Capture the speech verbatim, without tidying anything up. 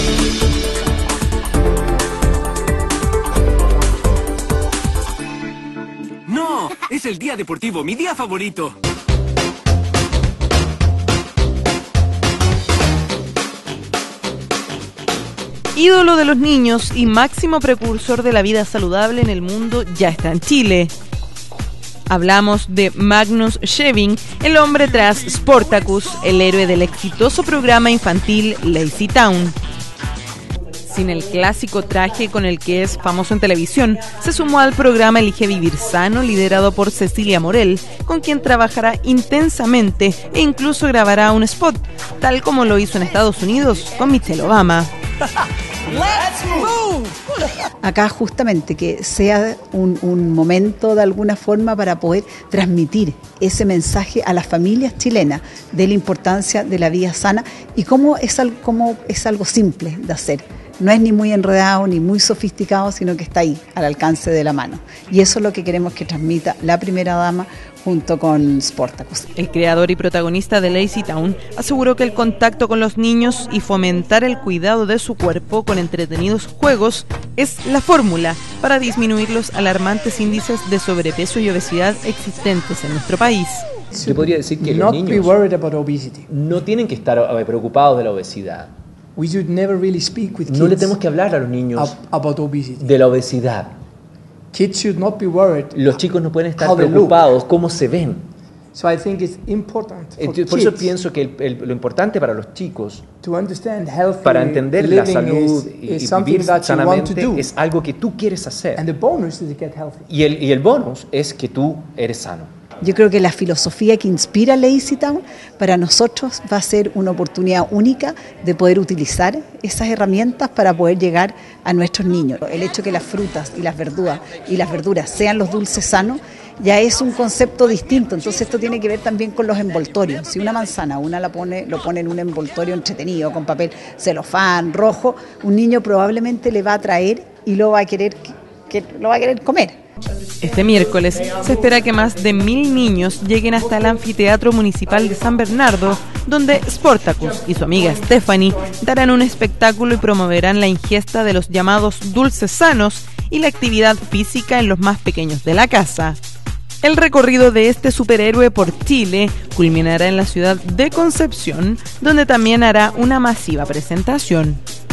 ¡No! Es el día deportivo, mi día favorito. Ídolo de los niños y máximo precursor de la vida saludable en el mundo, ya está en Chile. Hablamos de Magnus Scheving, el hombre tras Sportacus, el héroe del exitoso programa infantil Lazy Town. Sin el clásico traje con el que es famoso en televisión, se sumó al programa Elige Vivir Sano, liderado por Cecilia Morel, con quien trabajará intensamente e incluso grabará un spot, tal como lo hizo en Estados Unidos con Michelle Obama. Acá justamente que sea un, un momento de alguna forma para poder transmitir ese mensaje a las familias chilenas de la importancia de la vida sana y cómo es, al, cómo es algo simple de hacer. No es ni muy enredado ni muy sofisticado, sino que está ahí, al alcance de la mano. Y eso es lo que queremos que transmita la primera dama junto con Sportacus. El creador y protagonista de Lazy Town aseguró que el contacto con los niños y fomentar el cuidado de su cuerpo con entretenidos juegos es la fórmula para disminuir los alarmantes índices de sobrepeso y obesidad existentes en nuestro país. Yo podría decir que los niños no tienen que estar preocupados de la obesidad. We should never really speak with No le kids tenemos que hablar a los niños about obesity. de la obesidad. Kids should not be worried. Los chicos no pueden estar preocupados cómo se ven. So I think it's important for Por kids eso pienso que el, el, lo importante para los chicos, to understand healthy para entender la living salud is, y, is y something vivir that you want to sanamente, do. es algo que tú quieres hacer. And the bonus is to get healthy. Y el, y el bonus es que tú eres sano. Yo creo que la filosofía que inspira Lazy Town para nosotros va a ser una oportunidad única de poder utilizar esas herramientas para poder llegar a nuestros niños. El hecho que las frutas y las verduras y las verduras sean los dulces sanos ya es un concepto distinto, entonces esto tiene que ver también con los envoltorios. Si una manzana una la pone, lo pone en un envoltorio entretenido con papel celofán rojo, un niño probablemente le va a atraer y lo va a querer que lo va a querer comer. Este miércoles se espera que más de mil niños lleguen hasta el Anfiteatro Municipal de San Bernardo, donde Sportacus y su amiga Stephanie darán un espectáculo y promoverán la ingesta de los llamados dulces sanos y la actividad física en los más pequeños de la casa. El recorrido de este superhéroe por Chile culminará en la ciudad de Concepción, donde también hará una masiva presentación.